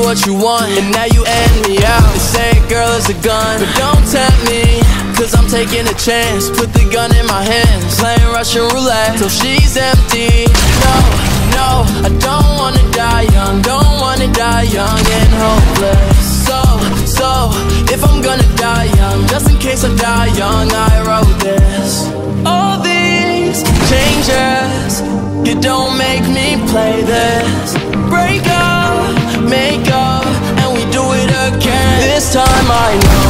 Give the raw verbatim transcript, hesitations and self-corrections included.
what you want, and now you end me out. They say a girl is a gun, but don't tempt me, cause I'm taking a chance. Put the gun in my hands, playing Russian roulette till she's empty. No, no, I don't wanna die young, don't wanna die young and hopeless. So, so, if I'm gonna die young, just in case I die young, I wrote this. All these changes, you don't make me play this. Break up, make up, and we do it again. This time I know